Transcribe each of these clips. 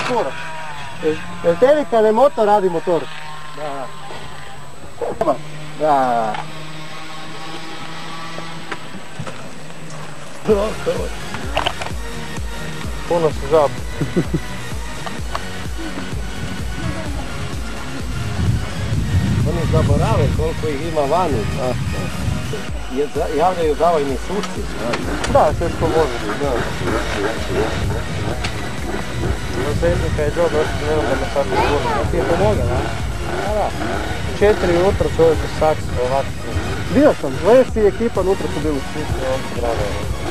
skoro. Jel tebi kada je motor radi motor? Da. Da. Puno se žab. Oni zaborave koliko ih ima vani. Javljaju zavojni suci. Da, sve što može biti. Na zemljika je dobro, ošto ne znam da me sad izgledam. Ti je pomogao, da? Da. 4 jutra čovjek u saks, ovako. Bio sam, Lesi i ekipa unutra su bili svi, on se drago.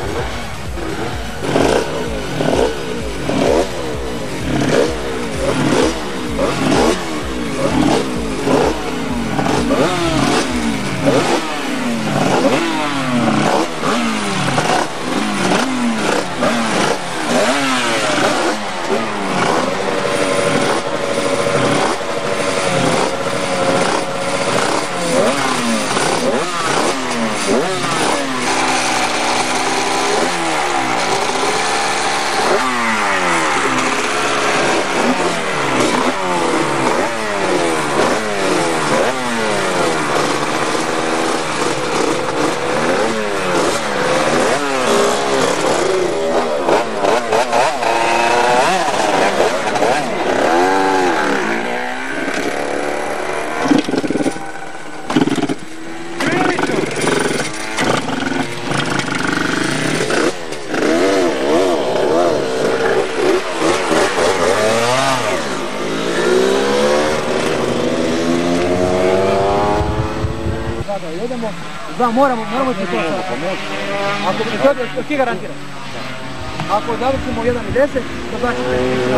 Da, moramo ti to sad. Ako ti garantiraš. Ako završimo 1.10, to znači da ćemo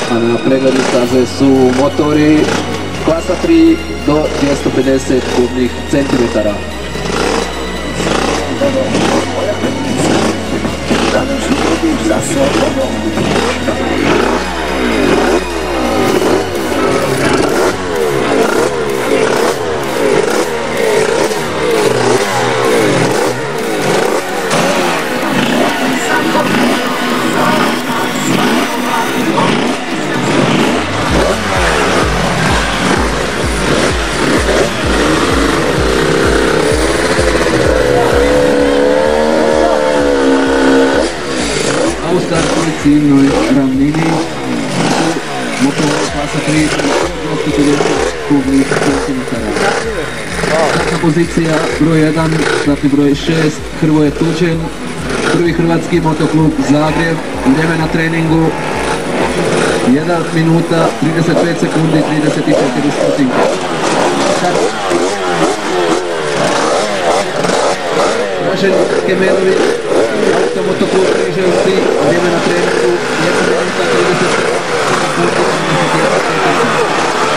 a na pregledu staze su motori klasa 3 do 250 kubnih centimetara. U startnoj ciljnoj ravnini su motori klasa 3 do 250 kubnih centimetara. Startna pozicija broj 1, startni broj 6, Hrvoje Tuđen, prvi hrvatski motoklub Zagreb, vrijeme na treningu 1 minuta 35 sekundi 34 stotinke. Dražen Kemerović, Automotoklub Križevci, vrijeme na treningu 1 minuta 30 sekundi 31 stotinke.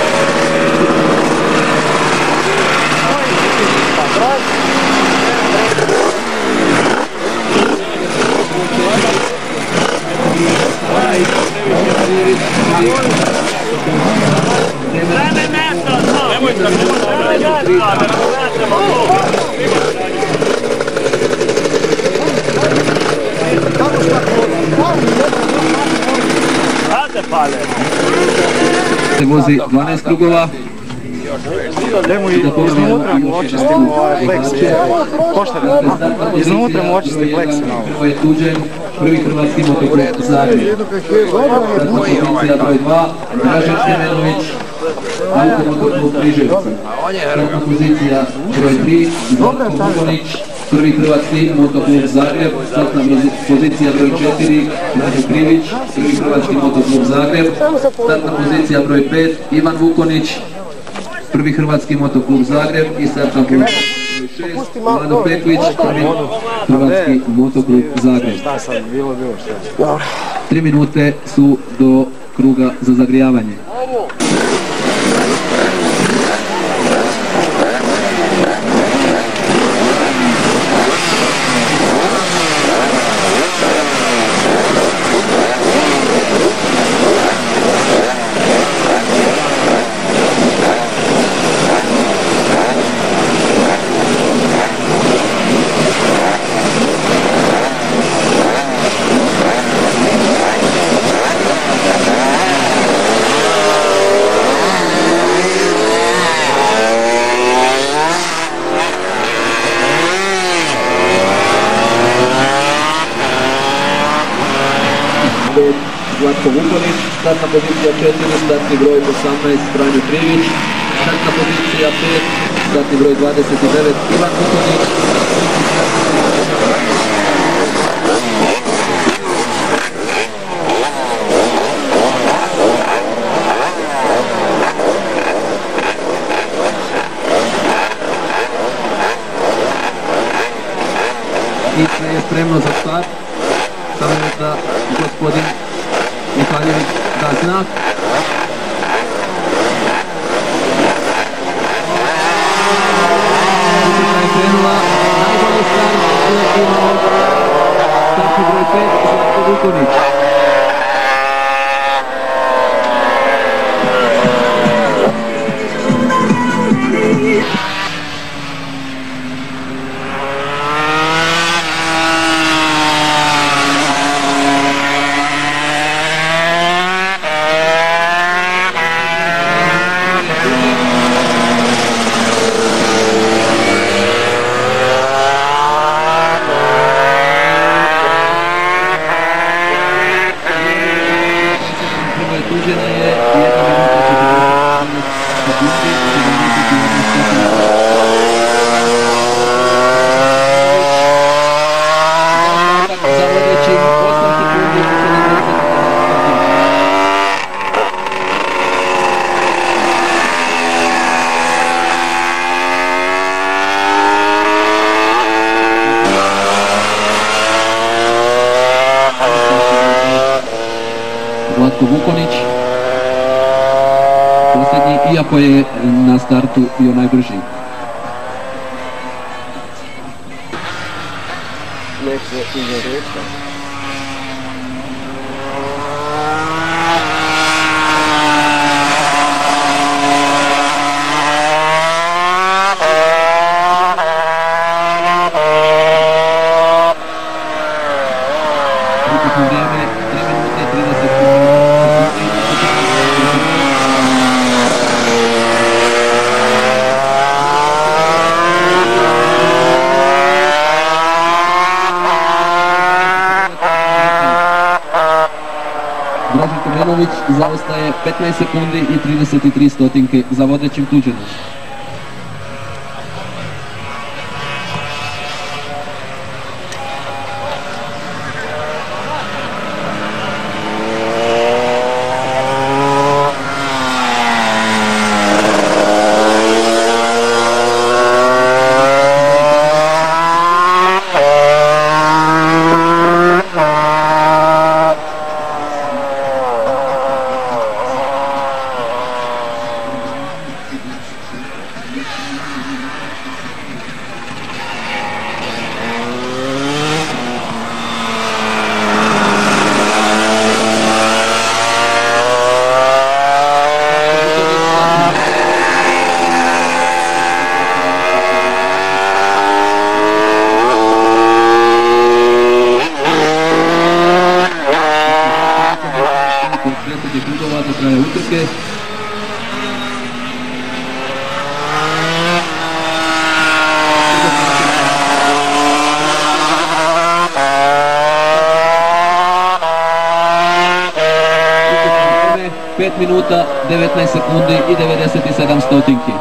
Se vozi 12 krugova. Iznutra mu očisti pleksi. Iznutra mu očisti pleksi. Hrvoje Tuđen, prvi hrvatski motoklub Zagreb. Startna pozicija broj 2, Dražen Kemerović, Automotoklub Križevci. Startna pozicija broj 3, Zlatko Vukonić, prvi hrvatski motoklub Zagreb. Startna pozicija broj 4, Dražen Krivić, prvi hrvatski motoklub Zagreb. Startna pozicija broj 5, Ivan Vukonić, prvi hrvatski motoklub Zagreb. I startna pozicija broj 6, Vlado Pekvić, prvi hrvatski motoklub Zagreb. 3 minute su do kruga za zagrijavanje. Zlatko Vukonić, startna pozicija 4, startni broj 18, Franjo Krivić, startna pozicija 5, startni broj 29, Ivan Vukonić. I sve je spremno za start, samo da gospodin Mihaljević da znak. Utrka je krenula, najbolji start je imao startni broj 5, Zlatko Vukonić. Tuđena je 1 minuta 40 sekundi 71 stotinka. Za vodećim 8 sekundi 70 stotinka. Zlatko Vukonić. posljednji, iako je na startu bio najbrži. Neće iza reka. Ukupno vrijeme 3 minute 30 sekundi. Dražen Komenović zaostaje 15 sekundi i 33 stotinke za vodećim Tuđenom. Do kraja utrke. Vrijeme 5 minuta 19 sekundi i 97 stotinki.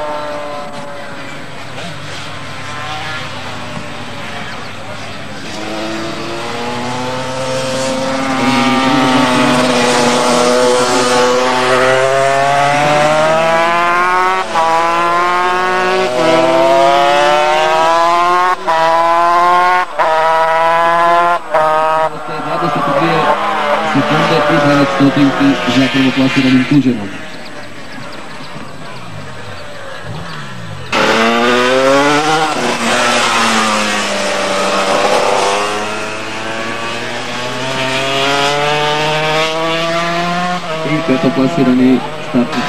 Sekunde i 9 stotinki za prvoplasiranim Tuđenom. I petoplasirani startnik.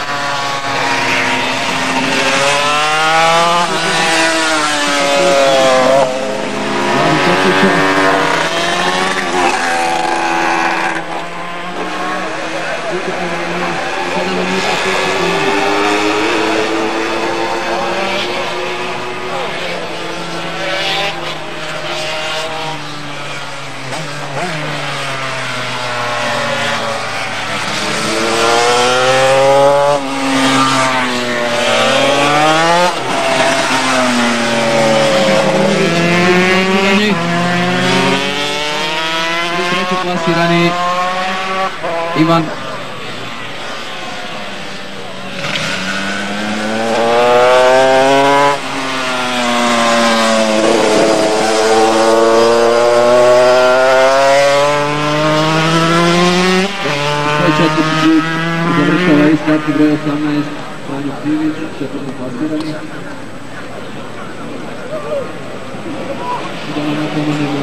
Plasirani Ivan četvrti krug završava i startni broj 18 Franjo Krivić, četvrti plasirani. Da nam napomenemo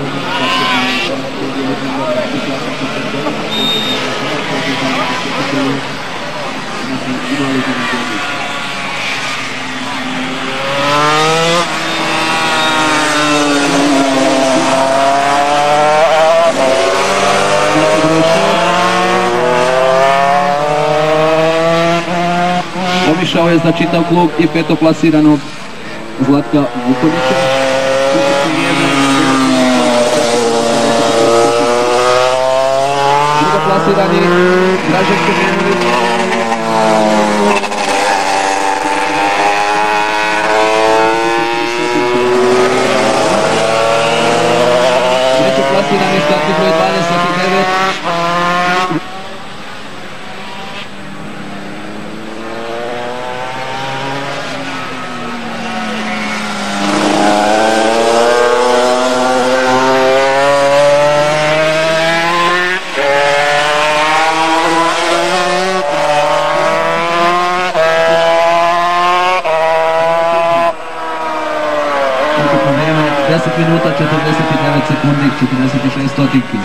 obišao je za čitav klub i petoplasiranog Zlatka Vukovića. Drugoplasirani Dražen Komenović. Trećoplasirani startni broj 29. 49 sekundi, 46 stotinki.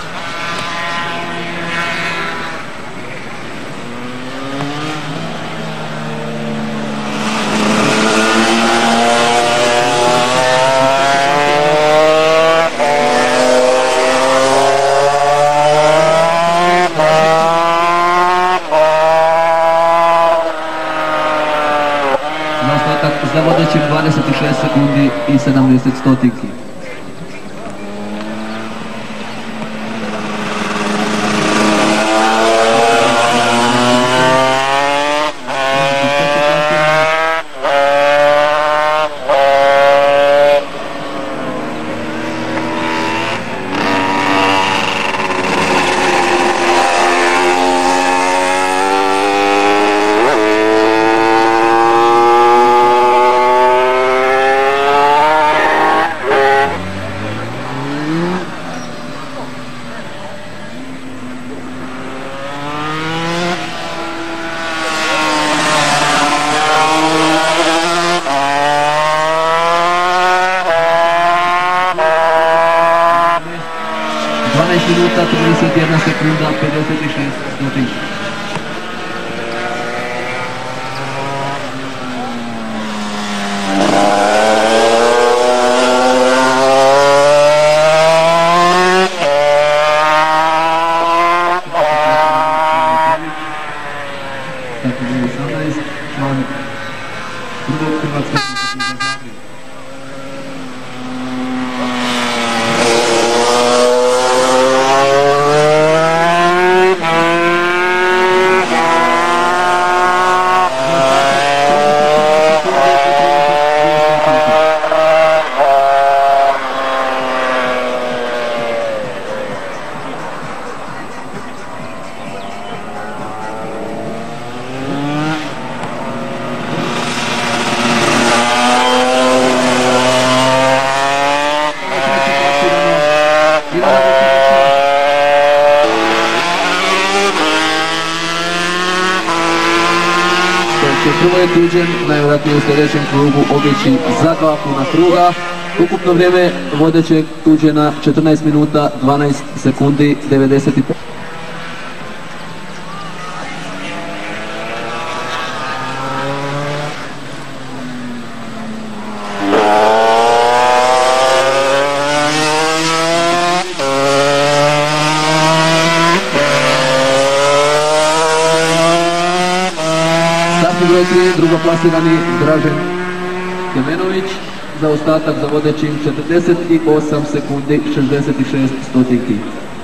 Za vodećim 26 sekundi i 70 stotinki. Minuta 31 sekunda 56 stotinki. Član prvog hrvatskog Prvo je tuđen, najvjerojatnije u sljedećem krugu obići za 2 puna kruga. Ukupno vrijeme vodećeg tuđena 14 minuta 12 sekundi 95. Broj 3, drugoplasirani Dražen Kemenović, za ostatak za vodećim 48 sekundi 66 stotinki.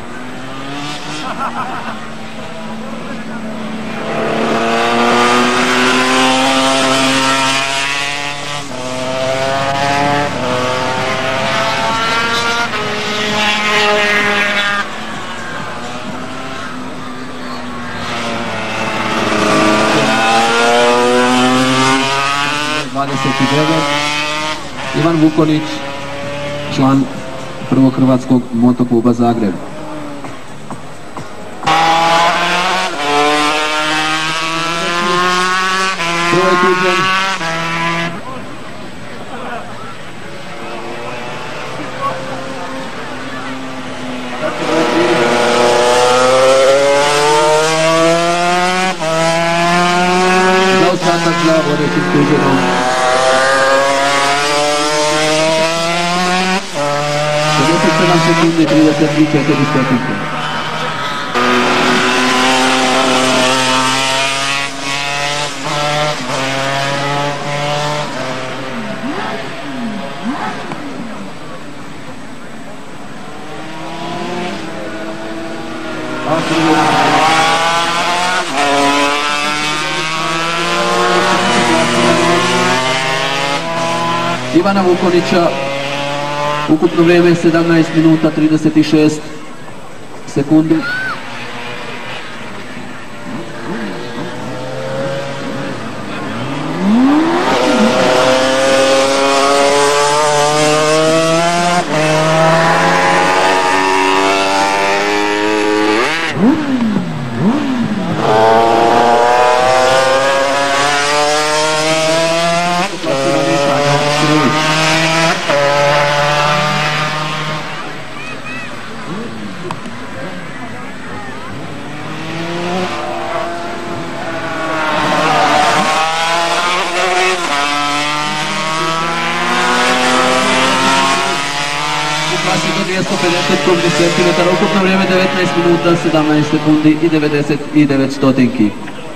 Ivan Vukonić, član prvog hrvatskog motokluba Zagreb. Prvo je tuđen. Za ostatak za vodećim tuđenom 57 sekundi 34 stotinke. Ivana Vukonića, ukupno vrijeme 17 minuta 36 sekundi. kubnih centimetara, ukupno vrijeme 19 minuta, 17 sekundi i 99 stotinki.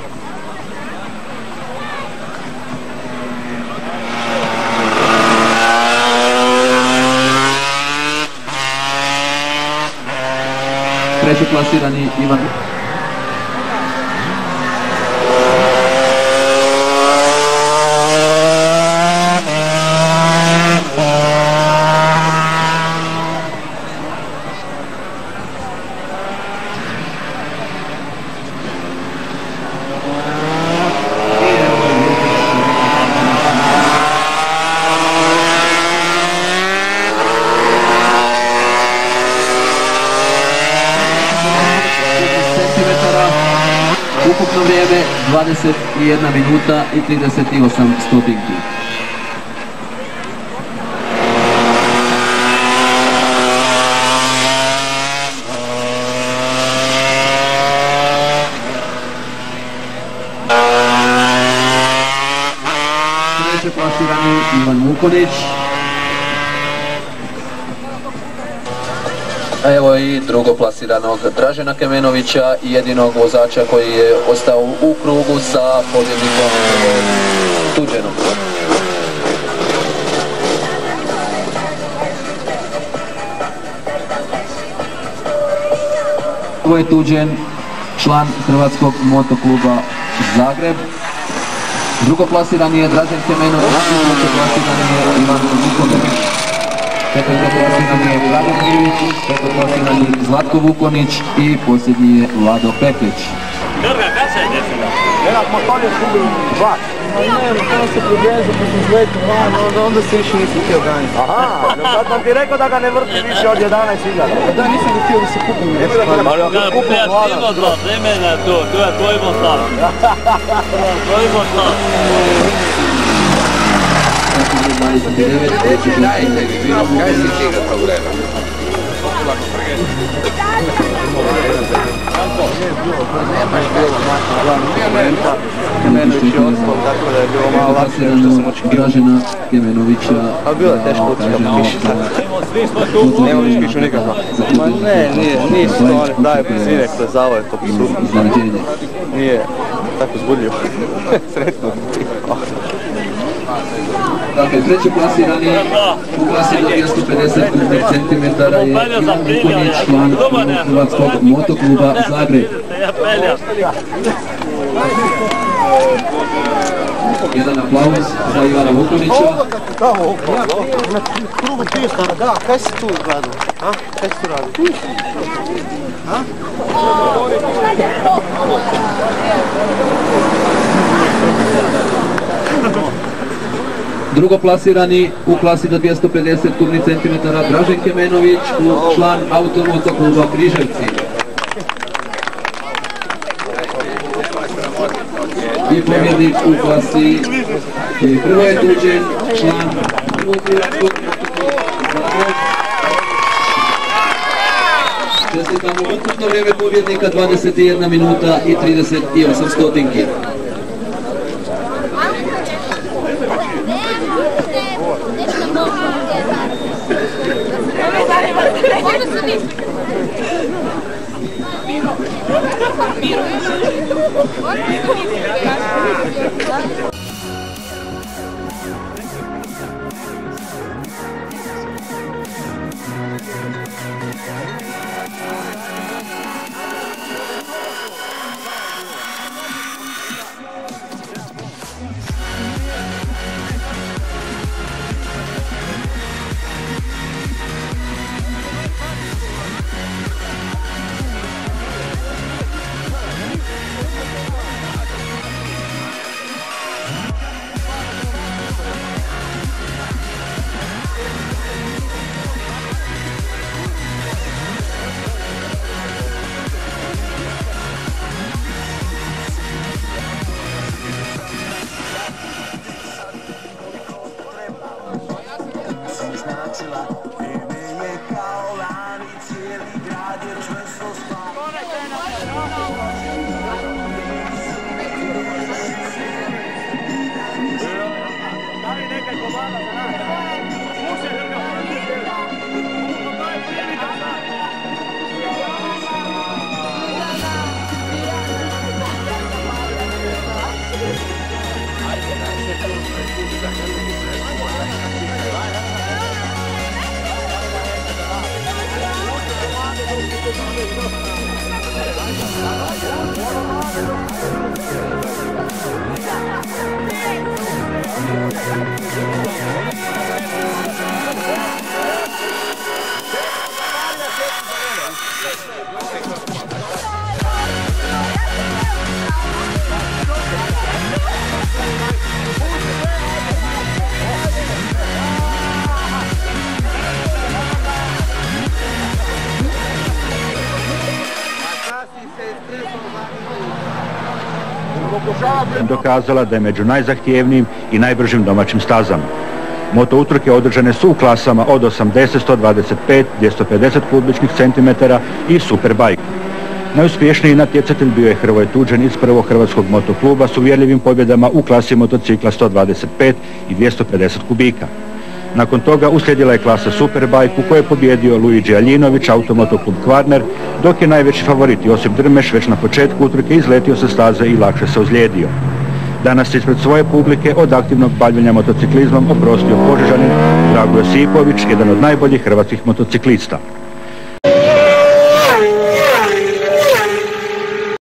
Treći plasirani Ivan. Ukupno vrijeme 21 minuta i 38 stotinki. Treće plasirani Ivan Vukonić. Evo i drugoplasiranog Dražena Kemenovića i jedinog vozača koji je ostao u krugu sa pobjednikom Tuđenom. Ovo je Tuđen, član Hrvatskog motokluba Zagreb. Drugoplasirani je Dražen Kemenović, trećeplasirani je Ivan Vukonić. Petoplasirani je Vladimir Ivić, petoplasirani Zlatko Vukonić i posljednji je Vlado Pekić. Drga, kada se je desilo? Jedan motor je zgubio vlak. Ne, tamo se približio, pa sam zletio van, onda se više nisam htio ganjati. Aha, no sad sam ti rekao da ga ne vrti više od 11.000. Da, nisam ga htio da se kupim. Kreativno za vremena to je tvoj mostav. Tvoj mostav. Kaj si ti ga to vrema? Nemaš bilo maka Kemenović je ostalo, tako da je bilo malo lakše što sam očekivao. Dražena Kemenovića. A bilo je teško ucika pišica. Ne voliš pišu nikako. Ma ne, nije što oni daje brzine kroz zavoj, to su. Nije tako zbudljivo. Sretno. Dakle, treći plasirani u klasi do 250 kubnih centimetara je Ivan Vukonić, član Hrvatskog motokluba Zagreb. Jedan aplauz za Ivana Vukonića. Na krugu pista, da, kaj si tu gledao? Kaj si tu radio? Drugoplasirani u klasi do 250 kubnih centimetara Dražen Kemenović, član automotokluba Križevci. I pobjednik u klasi prvo je Tuđen, član Hrvatskog motokluba. Čestitamo ukupno vrijeme pobjednika 21 minuta i 38 stotinki. dokazala da je među najzahtjevnijim i najbržim domaćim stazama. Moto utrke održane su u klasama od 80, 125, 250 kubičnih centimetara i Superbike. Najuspješniji natjecatelj bio je Hrvoje Tuđen iz prvog hrvatskog motokluba s uvjerljivim pobjedama u klasi motocikla 125 i 250 kubika. Nakon toga uslijedila je klasa Superbike u kojoj je pobjedio Luigi Aljinović, automotoklub Kvarner, dok je najveći favorit Josip Drmeš već na početku utrke izletio sa staze i lakše se ozlijedio. Danas se ispred svoje publike od aktivnog bavljenja motociklizmom oprostio Požežanin Drago Josipović, jedan od najboljih hrvatskih motociklista.